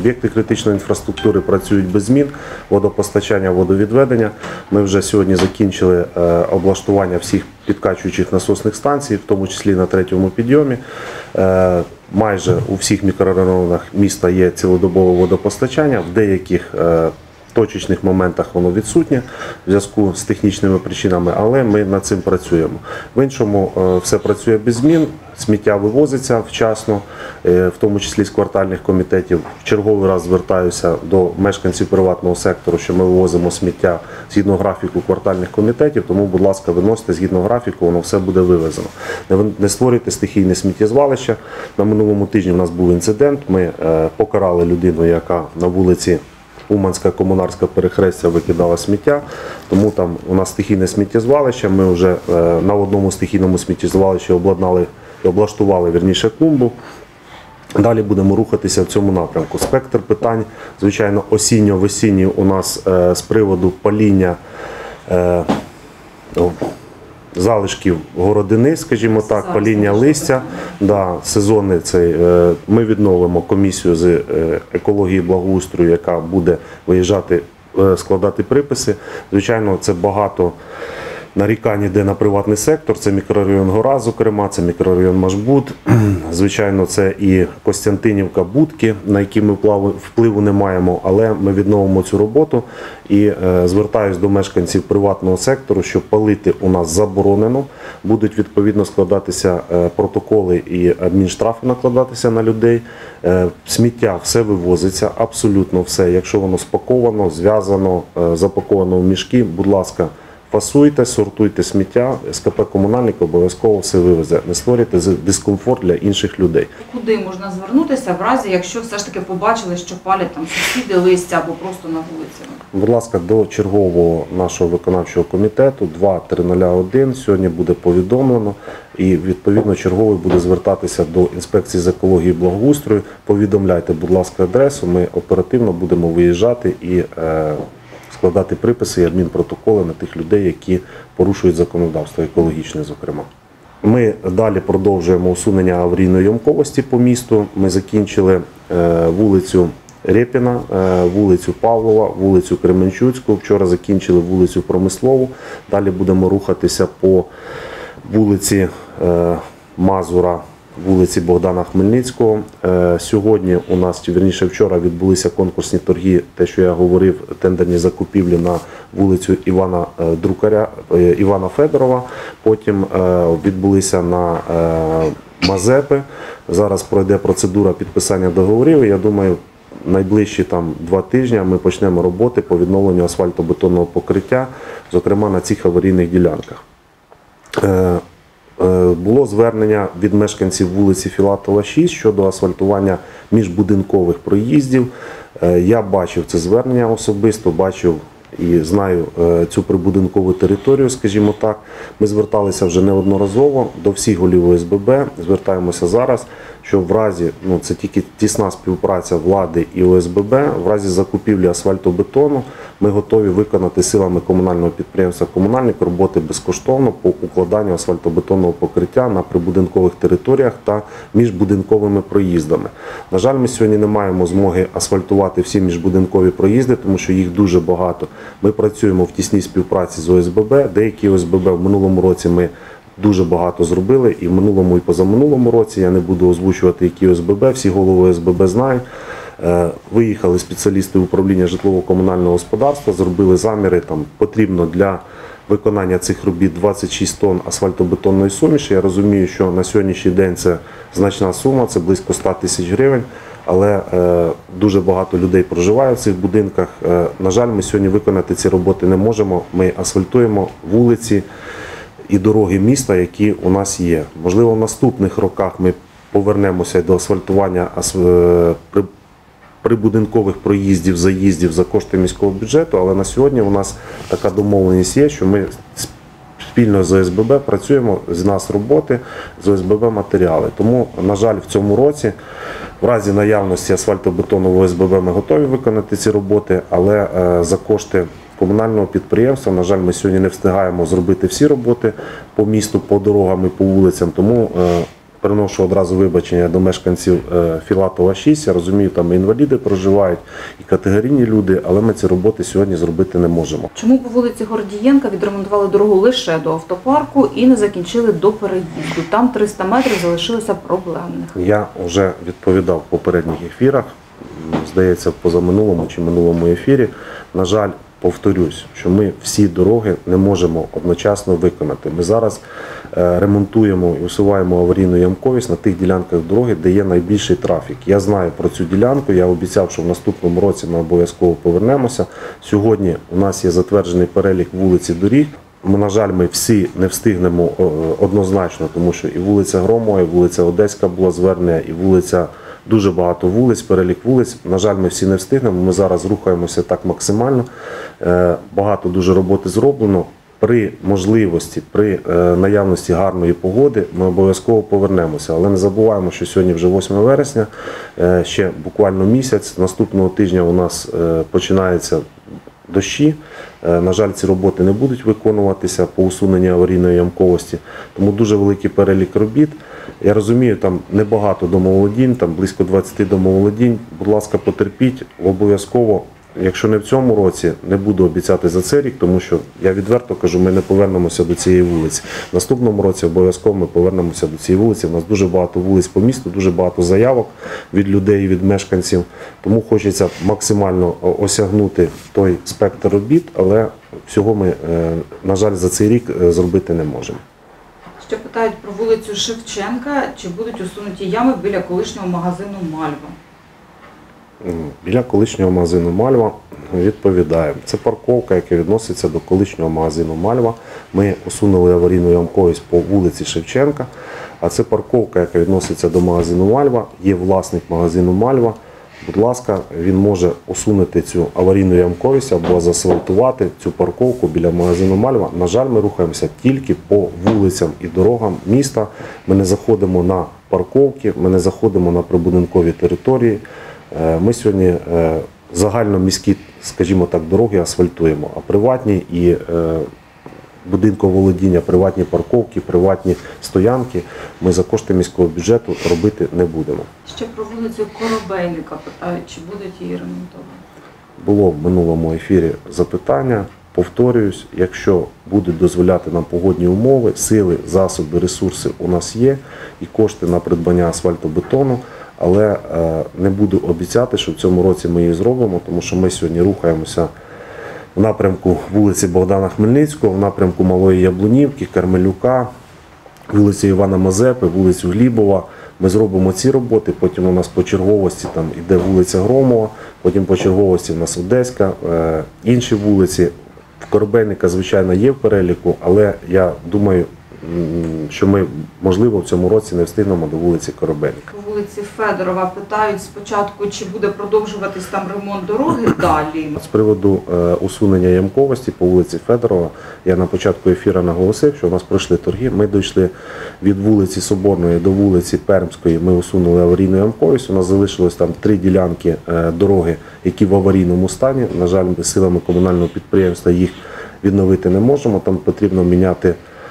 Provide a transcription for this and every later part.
Об'єкти критичної інфраструктури працюють без змін, водопостачання, водовідведення. Ми вже сьогодні закінчили облаштування всіх підкачуючих насосних станцій, в тому числі на 3-му підйомі. Майже у всіх мікрорайонах міста є цілодобове водопостачання, в деяких точечних моментах воно відсутнє в зв'язку з технічними причинами, але ми над цим працюємо. В іншому все працює без змін, сміття вивозиться вчасно, в тому числі з квартальних комітетів. В черговий раз звертаюся до мешканців приватного сектору, що ми вивозимо сміття згідно графіку квартальних комітетів, тому, будь ласка, виносите згідно графіку, воно все буде вивезено. Не створюйте стихійне сміттєзвалище. На минулому тижні у нас був інцидент, ми покарали людину, яка на вулиці Уманська, Комунарська перехрестя викидала сміття, тому там у нас стихійне сміттєзвалище. Ми вже на одному стихійному сміттєзвалищі облаштували клумбу. Далі будемо рухатися в цьому напрямку. Спектр питань, звичайно, осінньо-весінній у нас з приводу паління залишків городини, скажімо так, паління листя. Да, сезонний цей. Ми відновимо комісію з екології і благоустрою, яка буде виїжджати, складати приписи. Звичайно, це багато нарікань йде на приватний сектор. Це мікрорайон Гора, зокрема, це мікрорайон Машбуд. Звичайно, це і Костянтинівка, Будки, на які ми впливу не маємо, але ми відновимо цю роботу і звертаюся до мешканців приватного сектору, що палити у нас заборонено, будуть відповідно складатися протоколи і адмінштрафи накладатися на людей. Сміття все вивозиться, абсолютно все. Якщо воно спаковано, зв'язано, запаковано в мішки, будь ласка, фасуйте, сортуйте сміття, СКП «Комунальник» обов'язково все вивезе. Не створюйте дискомфорт для інших людей. Куди можна звернутися в разі, якщо все ж таки побачили, що палять там сусіди листя або просто на вулиці? Будь ласка, до чергового нашого виконавчого комітету 2301 сьогодні буде повідомлено і відповідно черговий буде звертатися до інспекції з екології і благоустрою. Повідомляйте, будь ласка, адресу, ми оперативно будемо виїжджати і складати приписи і адмінпротоколи на тих людей, які порушують законодавство, екологічне, зокрема. Ми далі продовжуємо усунення аварійної ямковості по місту. Ми закінчили вулицю Рєпіна, вулицю Павлова, вулицю Кременчуцьку. Вчора закінчили вулицю Промислову. Далі будемо рухатися по вулиці Мазура, вулиці Богдана Хмельницького. Сьогодні у нас, вірніше вчора, відбулися конкурсні торги, те, що я говорив, тендерні закупівлі на вулицю Івана Друкаря, Івана Федорова. Потім відбулися на Мазепи. Зараз пройде процедура підписання договорів. Я думаю, найближчі 2 тижні ми почнемо роботи по відновленню асфальтобетонного покриття, зокрема на цих аварійних ділянках. Було звернення від мешканців вулиці Філатова, 6 щодо асфальтування міжбудинкових проїздів. Я бачив це звернення особисто, бачив і знаю цю прибудинкову територію, скажімо так. Ми зверталися вже неодноразово до всіх голів ОСББ, звертаємося зараз, що в разі, це тільки тісна співпраця влади і ОСББ, в разі закупівлі асфальтобетону ми готові виконати силами комунального підприємства «Комунальник» роботи безкоштовно по укладанню асфальтобетонного покриття на прибудинкових територіях та міжбудинковими проїздами. На жаль, ми сьогодні не маємо змоги асфальтувати всі міжбудинкові проїзди, тому що їх дуже багато. Ми працюємо в тісній співпраці з ОСББ. Деякі ОСББ в минулому році ми дуже багато зробили, і в минулому, і позаминулому році. Я не буду озвучувати, які ОСББ, всі голови ОСББ знають. Виїхали спеціалісти управління житлово-комунального господарства, зробили заміри, потрібно для виконання цих робіт 26 тонн асфальтобетонної суміші. Я розумію, що на сьогоднішній день це значна сума, це близько 100 тисяч гривень, але дуже багато людей проживає в цих будинках. На жаль, ми сьогодні виконати ці роботи не можемо. Ми асфальтуємо вулиці і дороги міста, які у нас є. Можливо, в наступних роках ми повернемося до асфальтування прибудинкових проїздів, заїздів за кошти міського бюджету, але на сьогодні у нас така домовленість є, що ми спільно з ОСББ працюємо, з нас роботи, з ОСББ матеріали. Тому, на жаль, в цьому році, в разі наявності асфальтобетону в ОСББ ми готові виконати ці роботи, але за кошти комунального підприємства, на жаль, ми сьогодні не встигаємо зробити всі роботи по місту, по дорогам і по вулицям, тому приношу одразу вибачення до мешканців Філатова 6. Я розумію, там і інваліди проживають, і категорійні люди, але ми ці роботи сьогодні зробити не можемо. Чому по вулиці Гордієнка відремонтували дорогу лише до автопарку і не закінчили до переїзду? Там 300 метрів залишилося проблемних. Я вже відповідав в попередніх ефірах, здається, в позаминулому чи минулому ефірі. На жаль, повторюсь, що ми всі дороги не можемо одночасно виконати. Ми зараз ремонтуємо і усуваємо аварійну ямковість на тих ділянках дороги, де є найбільший трафік. Я знаю про цю ділянку, я обіцяв, що в наступному році ми обов'язково повернемося. Сьогодні у нас є затверджений перелік вулиць і доріг. На жаль, ми всі не встигнемо однозначно, тому що і вулиця Громова, і вулиця Одеська була звернення, і вулиця, дуже багато вулиць, перелік вулиць. На жаль, ми всі не встигнемо, ми зараз рухаємося так максимально. Багато дуже роботи зроблено. При можливості, при наявності гарної погоди ми обов'язково повернемося. Але не забуваємо, що сьогодні вже 8 вересня, ще буквально місяць. Наступного тижня у нас починаються дощі. На жаль, ці роботи не будуть виконуватися по усуненню аварійної ямковості, тому дуже великий перелік робіт. Я розумію, там небагато домоволодінь, там близько 20 домоволодінь. Будь ласка, потерпіть, обов'язково. Якщо не в цьому році, не буду обіцяти за цей рік, тому що, я відверто кажу, ми не повернемося до цієї вулиці. В наступному році обов'язково ми повернемося до цієї вулиці. У нас дуже багато вулиць по місту, дуже багато заявок від людей, від мешканців. Тому хочеться максимально осягнути той спектр робіт, але всього ми, на жаль, за цей рік зробити не можемо. Ще питають про вулицю Шевченка, чи будуть усунуті ями біля колишнього магазину «Мальва». Біля колишнього магазину «Мальва» відповідає. Це парковка, яка відноситься до колишнього магазину «Мальва». Ми усунули аварійну ямковість по вулиці Шевченка, а це парковка, яка відноситься до магазину «Мальва». Є власник магазину «Мальва». Будь ласка, він може усунути цю аварійну ямковість або заасфальтувати цю парковку біля магазину «Мальва». На жаль, ми рухаємося тільки по вулицям і дорогам міста. Ми не заходимо на парковки, ми не заходимо на прибудинкові території. Ми сьогодні загальноміські, скажімо так, дороги асфальтуємо, а приватні і будинковолодіння, приватні парковки, приватні стоянки ми за кошти міського бюджету робити не будемо. Ще про вулицю Коробейника питають, чи будуть її ремонтувати. Було в минулому ефірі запитання. Повторююсь, якщо будуть дозволяти нам погодні умови, сили, засоби, ресурси у нас є і кошти на придбання асфальтобетону, але не буду обіцяти, що в цьому році ми її зробимо, тому що ми сьогодні рухаємося в напрямку вулиці Богдана Хмельницького, в напрямку Малої Яблунівки, Кармелюка, вулиці Івана Мазепи, вулицю Глібова. Ми зробимо ці роботи, потім у нас по черговості там іде вулиця Громова, потім по черговості у нас Одеська, інші вулиці. В Коробейника, звичайно, є в переліку, але я думаю, що ми, можливо, в цьому році не встигнемо до вулиці Коробейника. По вулиці Федорова питають спочатку, чи буде продовжуватись там ремонт дороги далі. З приводу усунення ямковості по вулиці Федорова, я на початку ефіру наголосив, що у нас пройшли торги. Ми дійшли від вулиці Соборної до вулиці Пермської, ми усунули аварійну ямковість. У нас залишилось там 3 ділянки дороги, які в аварійному стані. На жаль, силами комунального підприємства їх відновити не можемо. Там потрібно міняти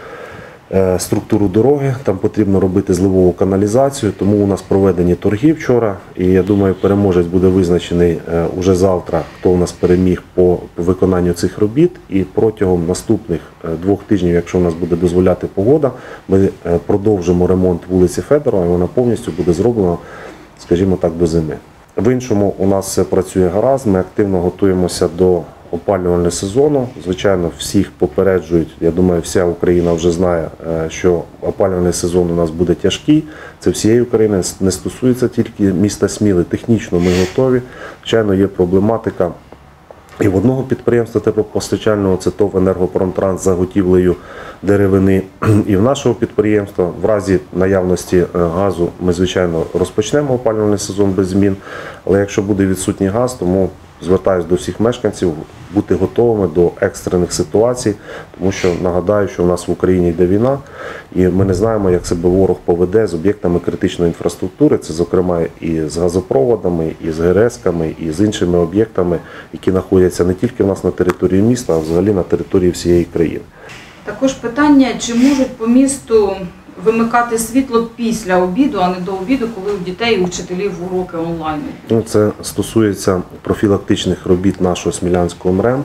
структуру дороги, там потрібно робити зливову каналізацію, тому у нас проведені торги вчора, і я думаю, переможець буде визначений уже завтра, хто у нас переміг по виконанню цих робіт, і протягом наступних 2 тижнів, якщо у нас буде дозволяти погода, ми продовжимо ремонт вулиці Федорова, і вона повністю буде зроблена, скажімо так, до зими. В іншому у нас все працює гаразд, ми активно готуємося до опалювального сезону. Звичайно, всіх попереджують, я думаю, вся Україна вже знає, що опалювальний сезон у нас буде тяжкий. Це всієї України, не стосується тільки міста Сміли. Технічно ми готові. Звичайно, є проблематика і в одного підприємства теплопостачального, це ТОВ «Енергопромтранс» з заготівлею деревини, і в нашого підприємства. В разі наявності газу ми, звичайно, розпочнемо опалювальний сезон без змін, але якщо буде відсутній газ, тому звертаюся до всіх мешканців бути готовими до екстрених ситуацій, тому що нагадаю, що у нас в Україні йде війна, і ми не знаємо, як себе ворог поведе з об'єктами критичної інфраструктури, це, зокрема, і з газопроводами, і з ГРС-ками, і з іншими об'єктами, які знаходяться не тільки в нас на території міста, а взагалі на території всієї країни. Також питання, чи можуть по місту вимикати світло після обіду, а не до обіду, коли у дітей і у вчителів уроки онлайн? Ну, це стосується профілактичних робіт нашого Смілянського МРЕМ.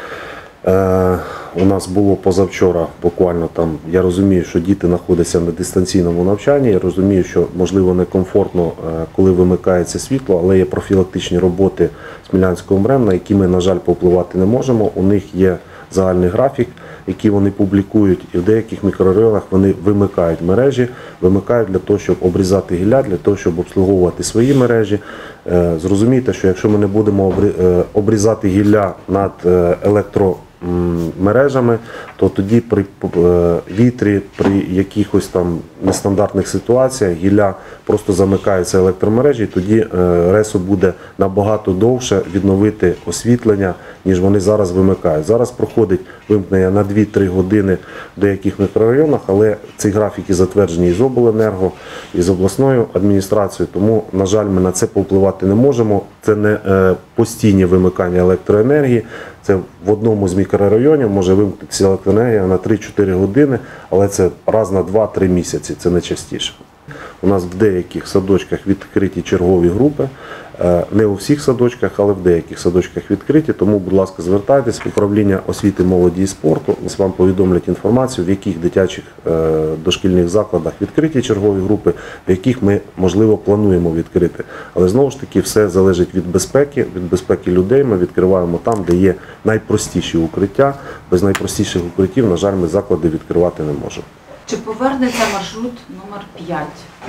У нас було позавчора, буквально там, я розумію, що діти знаходяться на дистанційному навчанні, я розумію, що можливо некомфортно, коли вимикається світло, але є профілактичні роботи Смілянського МРЕМ, на які ми, на жаль, повпливати не можемо. У них є загальний графік, який вони публікують, і в деяких мікрорайонах вони вимикають мережі, вимикають для того, щоб обрізати гілля, для того, щоб обслуговувати свої мережі. Зрозумійте, що якщо ми не будемо обрізати гілля над електромережами, то тоді при вітрі, при якихось там нестандартних ситуаціях гілля просто замикаються електромережі, і тоді РЕСу буде набагато довше відновити освітлення, ніж вони зараз вимикають. Зараз проходить вимкнення на 2-3 години в деяких мікрорайонах, але ці графіки затверджені і з обленерго, і з обласною адміністрацією, тому, на жаль, ми на це повпливати не можемо. Це не постійні вимикання електроенергії, це в одному з мікрорайонів може вимкнутися електроенергія на 3-4 години, але це раз на 2-3 місяці, це не частіше. У нас в деяких садочках відкриті чергові групи, не у всіх садочках, але в деяких садочках відкриті, тому, будь ласка, звертайтесь в управління освіти, молоді і спорту, вам повідомлять інформацію, в яких дитячих дошкільних закладах відкриті чергові групи, в яких ми, можливо, плануємо відкрити. Але, знову ж таки, все залежить від безпеки людей, ми відкриваємо там, де є найпростіші укриття. Без найпростіших укриттів, на жаль, ми заклади відкривати не можемо. Чи повернеться маршрут номер 5?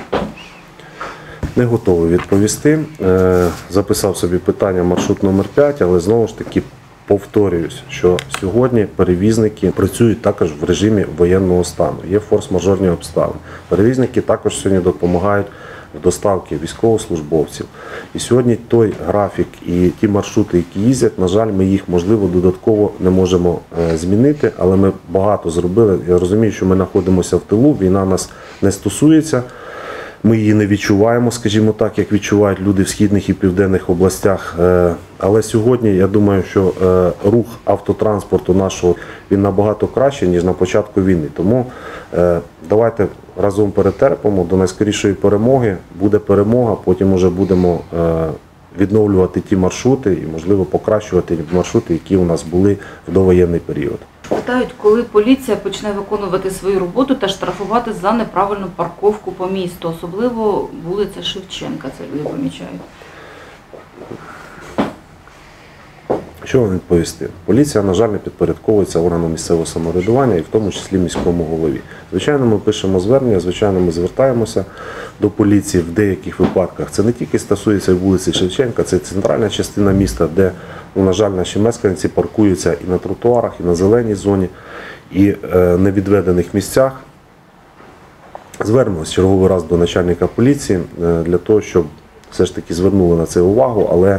Не готовий відповісти. Записав собі питання маршрут номер 5, але знову ж таки повторююсь, що сьогодні перевізники працюють також в режимі воєнного стану. Є форс-мажорні обставини. Перевізники також сьогодні допомагають в доставці військовослужбовців. І сьогодні той графік і ті маршрути, які їздять, на жаль, ми їх, можливо, додатково не можемо змінити, але ми багато зробили. Я розумію, що ми знаходимося в тилу, війна нас не стосується. Ми її не відчуваємо, скажімо так, як відчувають люди в східних і південних областях. Але сьогодні, я думаю, що рух автотранспорту нашого, він набагато кращий, ніж на початку війни. Тому давайте разом перетерпимо до найскорішої перемоги. Буде перемога, потім вже будемо відновлювати ті маршрути і, можливо, покращувати маршрути, які у нас були в довоєнний період. Питають, коли поліція почне виконувати свою роботу та штрафувати за неправильну парковку по місту, особливо вулиця Шевченка, це люди помічають. Що вам відповісти? Поліція, на жаль, не підпорядковується органам місцевого самоврядування і в тому числі міському голові. Звичайно, ми пишемо звернення, звичайно, ми звертаємося до поліції в деяких випадках. Це не тільки стосується вулиці Шевченка, це центральна частина міста, де, на жаль, наші мешканці паркуються і на тротуарах, і на зеленій зоні, і на відведених місцях. Звернемося черговий раз до начальника поліції для того, щоб все ж таки звернули на це увагу, але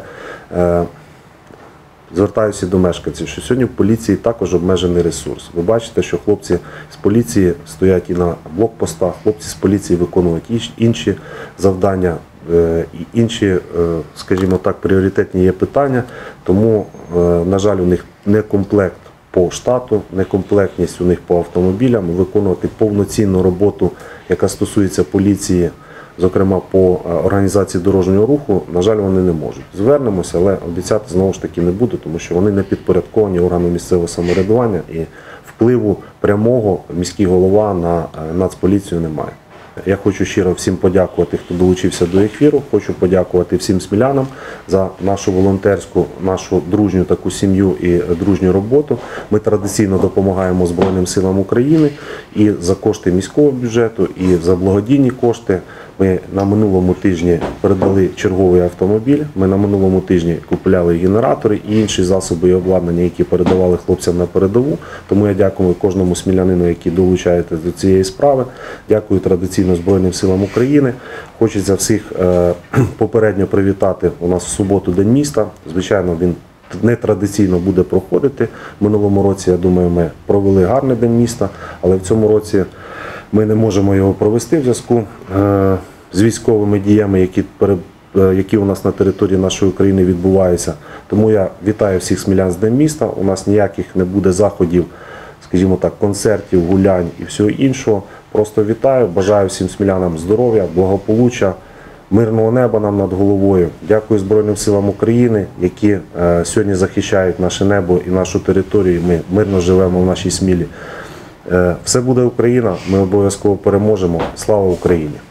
звертаюся до мешканців, що сьогодні в поліції також обмежений ресурс. Ви бачите, що хлопці з поліції стоять і на блокпостах, хлопці з поліції виконують інші завдання, і інші, скажімо так, пріоритетні є питання, тому, на жаль, у них не комплект по штату, некомплектність у них по автомобілям, виконувати повноцінну роботу, яка стосується поліції, зокрема по організації дорожнього руху, на жаль, вони не можуть. Звернемося, але обіцяти знову ж таки не буду, тому що вони не підпорядковані органу місцевого самоврядування і впливу прямого міський голова на Нацполіцію не має. Я хочу щиро всім подякувати, хто долучився до ефіру. Хочу подякувати всім смілянам за нашу волонтерську, нашу дружню таку сім'ю і дружню роботу. Ми традиційно допомагаємо Збройним силам України і за кошти міського бюджету, і за благодійні кошти. Ми на минулому тижні передали черговий автомобіль, ми на минулому тижні купували генератори і інші засоби і обладнання, які передавали хлопцям на передову. Тому я дякую кожному смілянину, який долучається до цієї справи. Дякую традиційно Збройним силам України. Хочеться всіх попередньо привітати. У нас в суботу День міста. Звичайно, він нетрадиційно буде проходити. В минулому році, я думаю, ми провели гарний День міста, але в цьому році ми не можемо його провести в зв'язку з військовими діями, які у нас на території нашої України відбуваються. Тому я вітаю всіх смілян з Днем міста. У нас ніяких не буде заходів, скажімо так, концертів, гулянь і всього іншого. Просто вітаю, бажаю всім смілянам здоров'я, благополуччя, мирного неба нам над головою. Дякую Збройним силам України, які сьогодні захищають наше небо і нашу територію. Ми мирно живемо в нашій Смілі. Все буде Україна, ми обов'язково переможемо. Слава Україні!